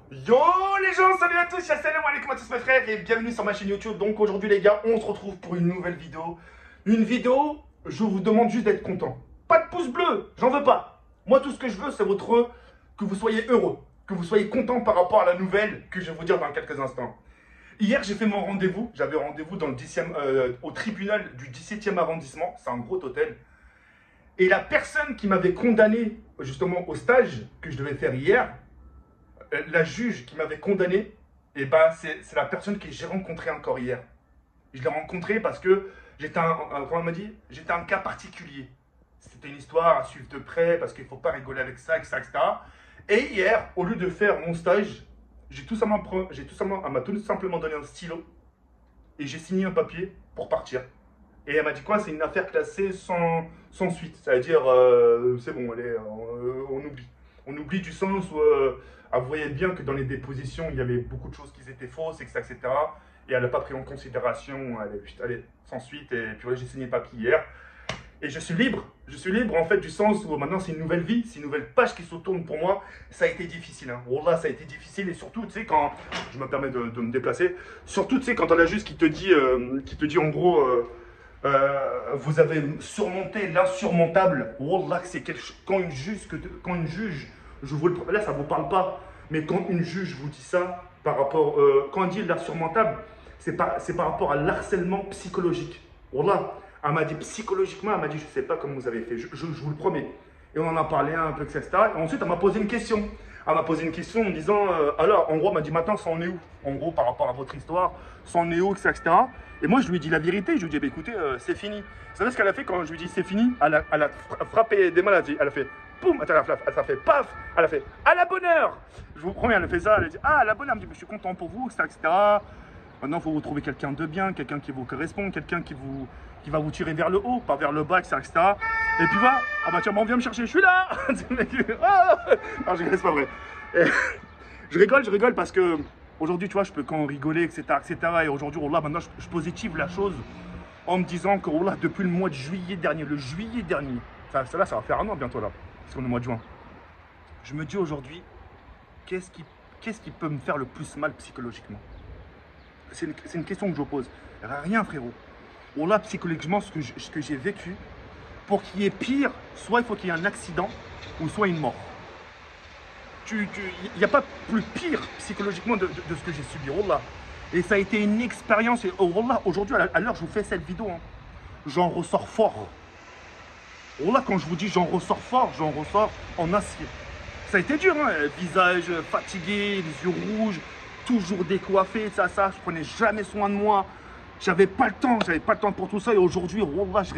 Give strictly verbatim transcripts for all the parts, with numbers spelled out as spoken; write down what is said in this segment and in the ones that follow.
Yo les gens, salut à tous, salam alaikum à tous mes frères et bienvenue sur ma chaîne YouTube. Donc aujourd'hui les gars, on se retrouve pour une nouvelle vidéo. Une vidéo, je vous demande juste d'être content. Pas de pouce bleu, j'en veux pas. Moi tout ce que je veux c'est votre que vous soyez heureux, que vous soyez content par rapport à la nouvelle que je vais vous dire dans quelques instants. Hier j'ai fait mon rendez-vous, j'avais rendez-vous dans le dixième, euh, au tribunal du dix-septième arrondissement, c'est un gros hôtel. Et la personne qui m'avait condamné justement au stage que je devais faire hier, la juge qui m'avait condamné, et ben c'est la personne que j'ai rencontrée encore hier. Je l'ai rencontrée parce que j'étais un, un, comment on m'a dit, j'étais un cas particulier. C'était une histoire à suivre de près parce qu'il ne faut pas rigoler avec ça, et cetera, et cetera. Et hier, au lieu de faire mon stage, j'ai tout simplement, j'ai tout simplement, elle m'a tout simplement donné un stylo et j'ai signé un papier pour partir. Et elle m'a dit quoi? C'est une affaire classée sans, sans suite. Ça veut dire, euh, c'est bon, allez, on, on oublie. On oublie du sens où euh, elle voyait bien que dans les dépositions, il y avait beaucoup de choses qui étaient fausses, et cetera, et cetera. Et elle n'a pas pris en considération, allez, allez sans suite. Et puis voilà, j'ai signé le papier hier. Et je suis libre. Je suis libre en fait du sens où maintenant c'est une nouvelle vie, c'est une nouvelle page qui se tourne pour moi. Ça a été difficile. Hein. Oh là, ça a été difficile. Et surtout, tu sais, quand je me permets de, de me déplacer, surtout, tu sais, quand on a juste qui te dit, euh, qui te dit en gros. Euh, Euh, vous avez surmonté l'insurmontable. Wallah, c'est quelque chose. Quand une juge, que, quand une juge, je vous le, là ça vous parle pas, mais quand une juge vous dit ça par rapport, euh, quand on dit l'insurmontable, c'est par, c'est par rapport à l'harcèlement psychologique. Wallah, elle m'a dit psychologiquement, elle m'a dit je sais pas comment vous avez fait, je, je, je vous le promets. Et on en a parlé un peu, et cetera. Et ensuite, elle m'a posé une question. Elle m'a posé une question en me disant, euh, alors, en gros, elle m'a dit, maintenant, ça en est où? En gros, par rapport à votre histoire, ça en est où, et cetera. Et moi, je lui ai dit la vérité. Je lui ai dit, bah, écoutez, euh, c'est fini. Vous savez ce qu'elle a fait quand je lui ai dit, c'est fini? Elle a, elle a frappé des maladies. Elle a fait, boum, elle a fait, elle a fait, paf. Elle a fait, à la bonne heure. Je vous promets, elle a fait ça. Elle a dit, ah, à la bonne heure. Elle me dit, je suis content pour vous, et cetera, et cetera. Maintenant, il faut vous trouver quelqu'un de bien, quelqu'un qui vous correspond, quelqu'un qui, vous, qui va vous tirer vers le haut, pas vers le bas, et cetera, et cetera. Et puis voilà, ah bah tiens, bon, viens me chercher, je suis là. Non, je c'est pas vrai. Et, je rigole, je rigole parce que aujourd'hui, tu vois, je peux quand rigoler, et cetera, et cetera. Et aujourd'hui, oh là, maintenant, je, je positive la chose en me disant que oh là, depuis le mois de juillet dernier, le juillet dernier, ça, ça, là, ça va faire un an bientôt là, parce qu'on est au mois de juin. Je me dis aujourd'hui, qu'est-ce qui, qu'est-ce qui peut me faire le plus mal psychologiquement? C'est une, une question que je pose. Rien, frérot. Oh là, psychologiquement, ce que j'ai vécu, pour qu'il y ait pire, soit il faut qu'il y ait un accident, ou soit une mort. Il n'y a pas plus pire psychologiquement de, de, de ce que j'ai subi. Oh là. Et ça a été une expérience. Et oh là, aujourd'hui, à l'heure, je vous fais cette vidéo. Hein, j'en ressors fort. Oh là, quand je vous dis j'en ressors fort, j'en ressors en acier. Ça a été dur, hein, visage fatigué, les yeux rouges, toujours décoiffé, ça, ça. Je prenais jamais soin de moi. J'avais pas le temps, j'avais pas le temps pour tout ça. Et aujourd'hui, oh là,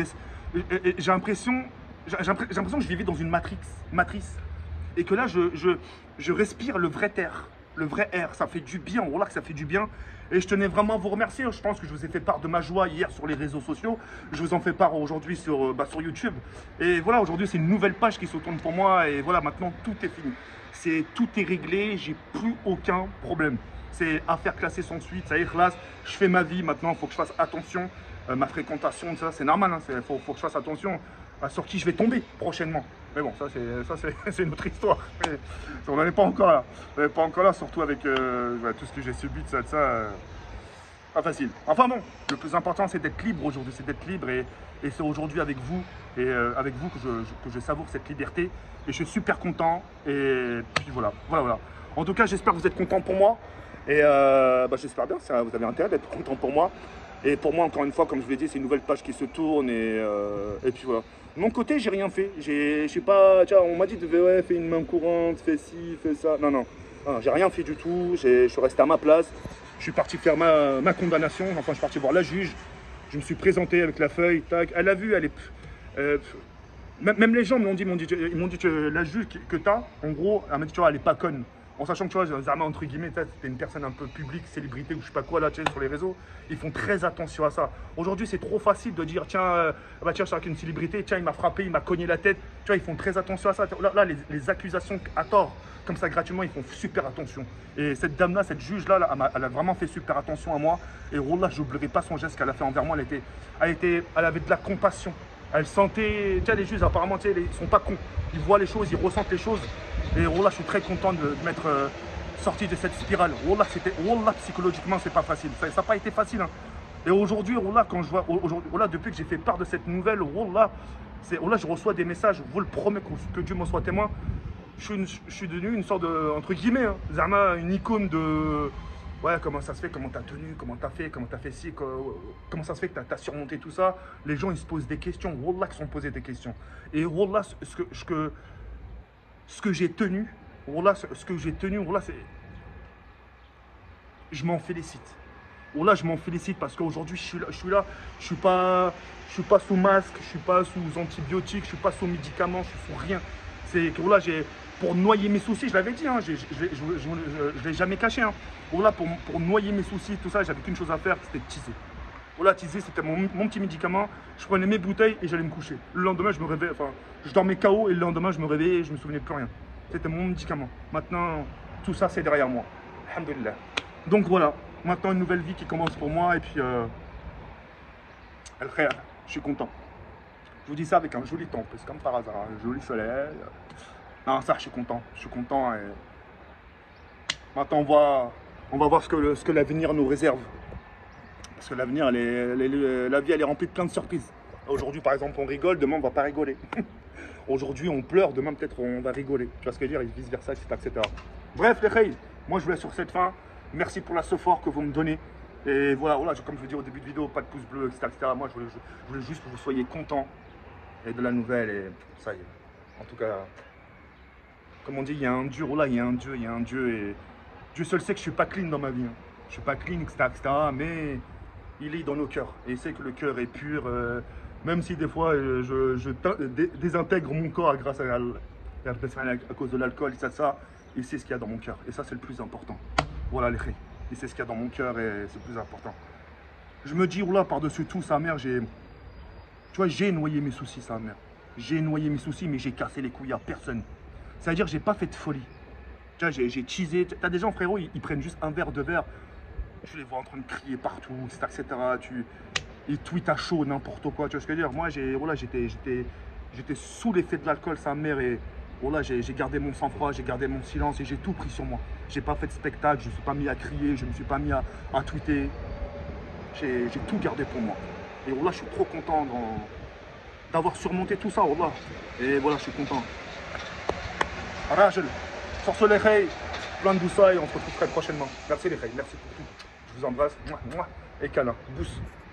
j'ai l'impression, j'ai l'impression que je vivais dans une matrix, matrice. Et que là, je, je, je respire le vrai air, le vrai air. Ça fait du bien, voilà que ça fait du bien. Et je tenais vraiment à vous remercier. Je pense que je vous ai fait part de ma joie hier sur les réseaux sociaux. Je vous en fais part aujourd'hui sur, bah, sur YouTube. Et voilà, aujourd'hui, c'est une nouvelle page qui se tourne pour moi. Et voilà, maintenant, tout est fini. C'est, tout est réglé, j'ai plus aucun problème. C'est affaire classée sans suite, ça y est, classe. Je fais ma vie, maintenant, il faut que je fasse attention. Euh, ma fréquentation, ça, c'est normal, il hein, faut, faut que je fasse attention. Sur qui je vais tomber prochainement. Mais bon, ça c'est une autre histoire. Mais on n'en est pas encore là. On n'en est pas encore là, surtout avec euh, bah, tout ce que j'ai subi de ça, de ça. Euh, pas facile. Enfin bon, le plus important c'est d'être libre aujourd'hui, c'est d'être libre et, et c'est aujourd'hui avec vous et euh, avec vous que je, je, que je savoure cette liberté. Et je suis super content. Et puis voilà, voilà, voilà. En tout cas, j'espère que vous êtes content pour moi. Et euh, bah, j'espère bien, ça, vous avez intérêt d'être content pour moi. Et pour moi, encore une fois, comme je l'ai dit, c'est une nouvelle page qui se tourne. Et, euh, et puis voilà. De mon côté, j'ai rien fait. Je sais pas, tiens, on m'a dit, ouais, fais une main courante, fais ci, fais ça. Non, non, non j'ai rien fait du tout. Je suis resté à ma place. Je suis parti faire ma, ma condamnation. Enfin, je suis parti voir la juge. Je me suis présenté avec la feuille. Tac. Elle a vu, elle est. Euh, même les gens m'ont dit, dit, ils m'ont dit que la juge que tu as, en gros, elle m'a dit, tu vois, elle est pas conne. En sachant que tu vois, Zama, entre guillemets, c'était une personne un peu publique, célébrité ou je sais pas quoi là, tu sais, sur les réseaux. Ils font très attention à ça. Aujourd'hui, c'est trop facile de dire, tiens, euh, bah, tiens, je suis avec une célébrité, tiens, il m'a frappé, il m'a cogné la tête. Tu vois, ils font très attention à ça. Là, là les, les accusations à tort, comme ça, gratuitement, ils font super attention. Et cette dame-là, cette juge-là, là, elle, a, elle a vraiment fait super attention à moi. Et oh là, je n'oublierai pas son geste qu'elle a fait envers moi. Elle, était, elle, était, elle avait de la compassion. Elle sentait, tu sais, les juges, apparemment, tu sais, ils sont pas cons. Ils voient les choses, ils ressentent les choses. Et oh là, je suis très content de, de mettre. Euh, sorti de cette spirale. Wallah, c'était, Wallah, psychologiquement, c'est pas facile. Ça n'a pas été facile. Hein. Et aujourd'hui, Wallah, quand je vois, aujourd'hui, Wallah, depuis que j'ai fait part de cette nouvelle, Wallah, c'est, Wallah, je reçois des messages. Je vous le promets que Dieu m'en soit témoin. Je suis, une, je suis devenu une sorte de, entre guillemets, hein, Zama, une icône de. Ouais, comment ça se fait, comment t'as tenu, comment t'as fait, comment t'as fait ci, comment ça se fait que t'as as surmonté tout ça. Les gens, ils se posent des questions. Wallah, qui sont posés des questions. Et Wallah, ce que, ce que, ce que j'ai tenu, Wallah, ce que j'ai tenu, Wallah, c'est. Je m'en félicite. Wallah, je m'en félicite parce qu'aujourd'hui, je suis là, je suis là, je suis pas, je suis pas sous masque, je suis pas sous antibiotiques, je suis pas sous médicaments, je suis sous rien. C'est que Wallah, j'ai. Pour noyer mes soucis, je l'avais dit, hein, je ne l'ai jamais caché. Hein. Voilà, pour, pour noyer mes soucis, tout ça, j'avais qu'une chose à faire, c'était teaser. Voilà, teaser, c'était mon, mon petit médicament. Je prenais mes bouteilles et j'allais me coucher. Le lendemain, je me réveillais, enfin, je dormais K O et le lendemain, je me réveillais et je me souvenais de plus rien. C'était mon médicament. Maintenant, tout ça, c'est derrière moi. Alhamdulillah. Donc voilà, maintenant une nouvelle vie qui commence pour moi et puis, euh, je suis content. Je vous dis ça avec un joli temps, parce que comme par hasard, un joli soleil. Non, ça, je suis content. Je suis content. Et... Maintenant, on va, on va voir ce que, le, ce que l'avenir nous réserve. Parce que l'avenir, la vie, elle est remplie de plein de surprises. Aujourd'hui, par exemple, on rigole, demain, on va pas rigoler. Aujourd'hui, on pleure, demain, peut-être, on va rigoler. Tu vois ce que je veux dire, et vice-versa, et cetera. Bref, les khayr, moi, je voulais sur cette fin. Merci pour la support que vous me donnez. Et voilà, voilà, comme je vous dis au début de vidéo, pas de pouce bleu, et cetera, et cetera. Moi, je voulais, je voulais juste que vous soyez contents et de la nouvelle. Et ça y est. En tout cas... Comme on dit, il y a un Dieu, là, il y a un Dieu, il y a un Dieu, et Dieu seul sait que je suis pas clean dans ma vie. Hein. Je suis pas clean, et cetera, et cetera, mais il est dans nos cœurs. Et il sait que le cœur est pur, euh, même si des fois euh, je, je dé désintègre mon corps grâce à, à, à cause de l'alcool, et ça, ça, il sait ce qu'il y a dans mon cœur. Et ça, c'est le plus important. Voilà les khayr. Il sait ce qu'il y a dans mon cœur et c'est le plus important. Je me dis, là, par-dessus tout, sa mère, j'ai. Tu vois, j'ai noyé mes soucis, sa mère. J'ai noyé mes soucis, mais j'ai cassé les couilles à personne. C'est-à-dire que j'ai pas fait de folie. Tu vois, j'ai teasé. Tu as des gens, frérot, ils, ils prennent juste un verre, deux verres. Tu les vois en train de crier partout, et cetera, et cetera. Tu, ils tweetent à chaud, n'importe quoi. Tu vois ce que je veux dire? Moi, voilà, j'étais sous l'effet de l'alcool, sa mère. Et voilà, j'ai gardé mon sang-froid, j'ai gardé mon silence et j'ai tout pris sur moi. J'ai pas fait de spectacle, je me suis pas mis à crier, je me suis pas mis à, à tweeter. J'ai tout gardé pour moi. Et voilà, je suis trop content d'avoir surmonté tout ça, voilà. Et voilà, je suis content. Rajel, sur ce les khayr, plein de douceur et on se retrouve très prochainement. Merci les khayr, merci pour tout. Je vous embrasse. Et câlin, bousse.